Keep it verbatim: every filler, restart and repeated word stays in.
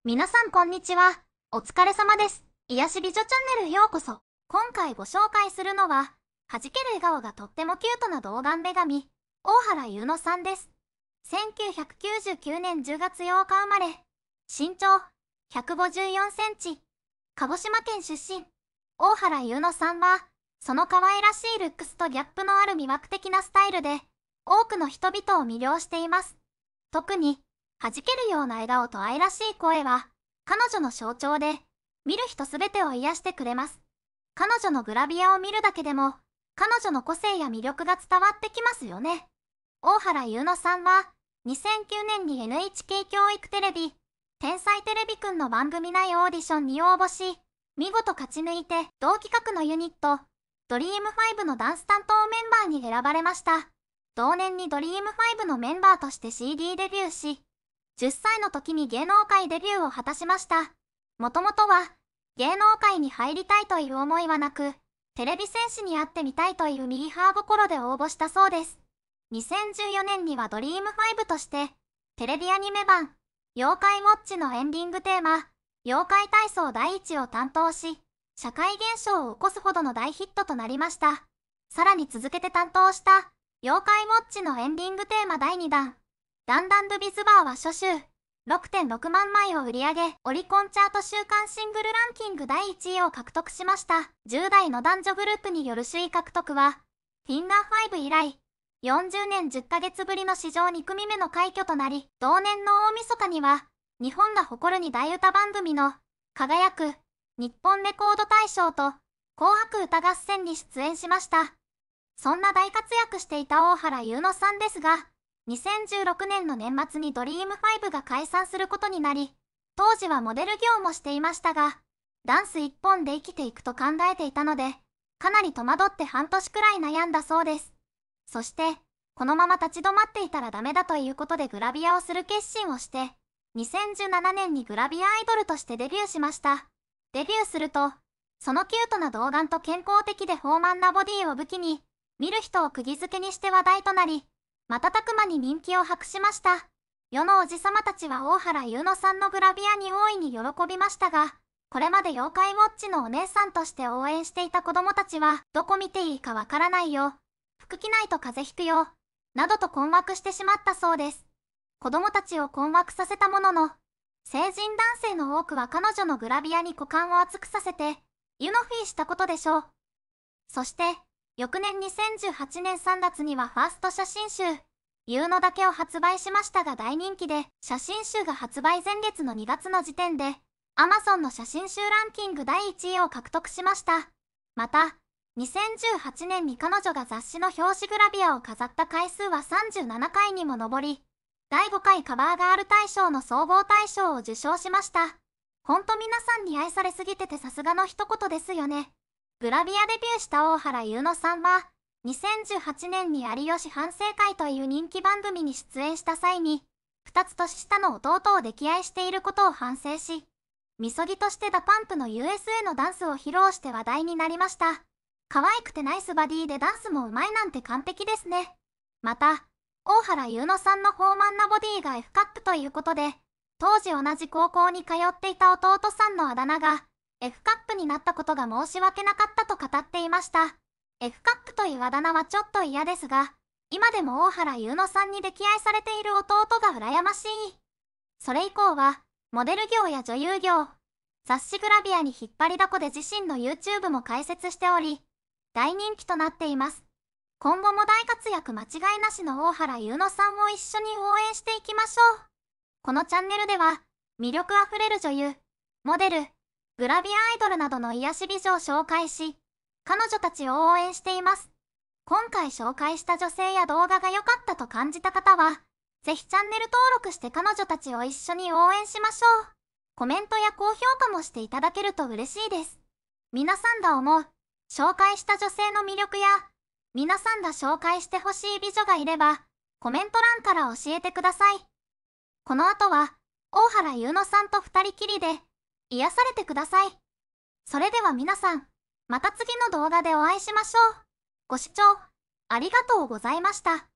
皆さんこんにちは。お疲れ様です。癒し美女チャンネルへようこそ。今回ご紹介するのは、弾ける笑顔がとってもキュートな童顔女神、大原優乃さんです。せんきゅうひゃくきゅうじゅうきゅうねんじゅうがつようか生まれ、身長ひゃくごじゅうよんセンチ、鹿児島県出身。大原優乃さんは、その可愛らしいルックスとギャップのある魅惑的なスタイルで、多くの人々を魅了しています。特に、弾けるような笑顔と愛らしい声は、彼女の象徴で、見る人すべてを癒してくれます。彼女のグラビアを見るだけでも、彼女の個性や魅力が伝わってきますよね。大原優乃さんは、にせんきゅうねんに エヌエイチケー 教育テレビ、天才テレビくんの番組内オーディションに応募し、見事勝ち抜いて同企画のユニット、ドリームファイブのダンス担当メンバーに選ばれました。同年にドリームファイブのメンバーとして シーディー デビューし、じゅっさいの時に芸能界デビューを果たしました。もともとは、芸能界に入りたいという思いはなく、テレビ戦士に会ってみたいというミーハー心で応募したそうです。にせんじゅうよねんにはドリームファイブとして、テレビアニメ版、妖怪ウォッチのエンディングテーマ、妖怪体操第一を担当し、社会現象を起こすほどの大ヒットとなりました。さらに続けて担当した、妖怪ウォッチのエンディングテーマだいにだん、ダンダンドゥビズバーは初週 ろくてんろくまんまいを売り上げ、オリコンチャート週間シングルランキングだいいちいを獲得しました。じゅう代の男女グループによる首位獲得は、フィンガーファイブ以来、よんじゅうねんじゅっかげつぶりの史上にくみめの快挙となり、同年の大晦日には、日本が誇るに大歌番組の、輝く、日本レコード大賞と、紅白歌合戦に出演しました。そんな大活躍していた大原優乃さんですが、にせんじゅうろくねんの年末にドリームファイブが解散することになり、当時はモデル業もしていましたが、ダンス一本で生きていくと考えていたので、かなり戸惑って半年くらい悩んだそうです。そして、このまま立ち止まっていたらダメだということでグラビアをする決心をして、にせんじゅうななねんにグラビアアイドルとしてデビューしました。デビューすると、そのキュートな童顔と健康的で豊満なボディを武器に、見る人を釘付けにして話題となり、瞬く間に人気を博しました。世のおじさまたちは大原優乃さんのグラビアに大いに喜びましたが、これまで妖怪ウォッチのお姉さんとして応援していた子供たちは、どこ見ていいかわからないよ、服着ないと風邪ひくよ、などと困惑してしまったそうです。子供たちを困惑させたものの、成人男性の多くは彼女のグラビアに股間を熱くさせて、ユノフィーしたことでしょう。そして、翌年にせんじゅうはちねんさんがつにはファースト写真集、優乃だけを発売しましたが大人気で、写真集が発売前月のにがつの時点で、Amazon の写真集ランキングだいいちいを獲得しました。また、にせんじゅうはちねんに彼女が雑誌の表紙グラビアを飾った回数はさんじゅうななかいにも上り、だいごかいカバーガール大賞の総合大賞を受賞しました。ほんと皆さんに愛されすぎててさすがの一言ですよね。グラビアデビューした大原優乃さんは、にせんじゅうはちねんに有吉反省会という人気番組に出演した際に、ふたつ年下の弟を溺愛していることを反省し、みそぎとしてダパンプの ユーエスエー のダンスを披露して話題になりました。可愛くてナイスバディでダンスも上手いなんて完璧ですね。また、大原優乃さんの豊満なボディが F カップということで、当時同じ高校に通っていた弟さんのあだ名が、F カップになったことが申し訳なかったと語っていました。F カップというあだ名はちょっと嫌ですが、今でも大原優乃さんに溺愛されている弟が羨ましい。それ以降は、モデル業や女優業、雑誌グラビアに引っ張りだこで自身の YouTube も開設しており、大人気となっています。今後も大活躍間違いなしの大原優乃さんを一緒に応援していきましょう。このチャンネルでは、魅力あふれる女優、モデル、グラビアアイドルなどの癒し美女を紹介し、彼女たちを応援しています。今回紹介した女性や動画が良かったと感じた方は、ぜひチャンネル登録して彼女たちを一緒に応援しましょう。コメントや高評価もしていただけると嬉しいです。皆さんが思う、紹介した女性の魅力や、皆さんが紹介してほしい美女がいれば、コメント欄から教えてください。この後は、大原優乃さんと二人きりで、癒されてください。それでは皆さん、また次の動画でお会いしましょう。ご視聴ありがとうございました。